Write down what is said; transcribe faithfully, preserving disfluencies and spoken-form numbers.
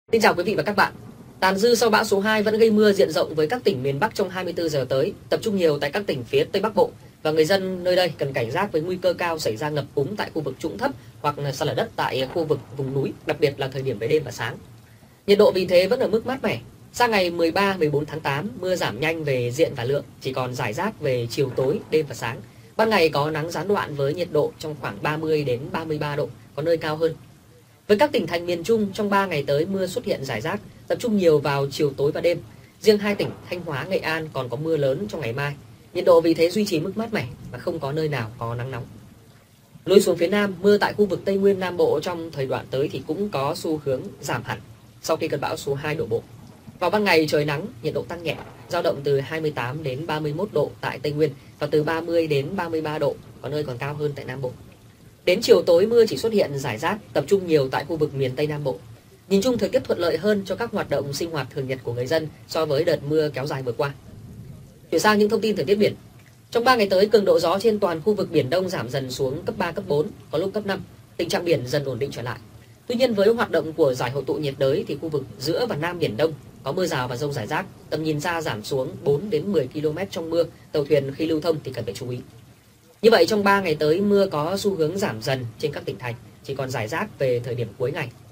Xin chào quý vị và các bạn. Tàn dư sau bão số hai vẫn gây mưa diện rộng với các tỉnh miền Bắc trong hai mươi tư giờ tới, tập trung nhiều tại các tỉnh phía Tây Bắc Bộ và người dân nơi đây cần cảnh giác với nguy cơ cao xảy ra ngập úng tại khu vực trũng thấp hoặc sạt lở đất tại khu vực vùng núi, đặc biệt là thời điểm về đêm và sáng. Nhiệt độ vì thế vẫn ở mức mát mẻ. Sang ngày mười ba, mười bốn tháng tám, mưa giảm nhanh về diện và lượng, chỉ còn rải rác về chiều tối, đêm và sáng. Ban ngày có nắng gián đoạn với nhiệt độ trong khoảng ba mươi đến ba mươi ba độ, có nơi cao hơn. Với các tỉnh thành miền Trung, trong ba ngày tới mưa xuất hiện rải rác, tập trung nhiều vào chiều tối và đêm. Riêng hai tỉnh Thanh Hóa, Nghệ An còn có mưa lớn trong ngày mai. Nhiệt độ vì thế duy trì mức mát mẻ và không có nơi nào có nắng nóng. Lùi xuống phía Nam, mưa tại khu vực Tây Nguyên Nam Bộ trong thời đoạn tới thì cũng có xu hướng giảm hẳn sau khi cơn bão số hai đổ bộ. Vào ban ngày trời nắng, nhiệt độ tăng nhẹ, dao động từ hai mươi tám đến ba mươi mốt độ tại Tây Nguyên và từ ba mươi đến ba mươi ba độ, có nơi còn cao hơn tại Nam Bộ. Đến chiều tối mưa chỉ xuất hiện rải rác, tập trung nhiều tại khu vực miền Tây Nam Bộ. Nhìn chung thời tiết thuận lợi hơn cho các hoạt động sinh hoạt thường nhật của người dân so với đợt mưa kéo dài vừa qua. Chuyển sang những thông tin thời tiết biển. Trong ba ngày tới, cường độ gió trên toàn khu vực Biển Đông giảm dần xuống cấp ba, cấp bốn, có lúc cấp năm, tình trạng biển dần ổn định trở lại. Tuy nhiên với hoạt động của giải hội tụ nhiệt đới thì khu vực giữa và Nam Biển Đông có mưa rào và dông rải rác, tầm nhìn xa giảm xuống bốn đến mười ki lô mét trong mưa, tàu thuyền khi lưu thông thì cần phải chú ý. Như vậy trong ba ngày tới mưa có xu hướng giảm dần trên các tỉnh thành, chỉ còn rải rác về thời điểm cuối ngày.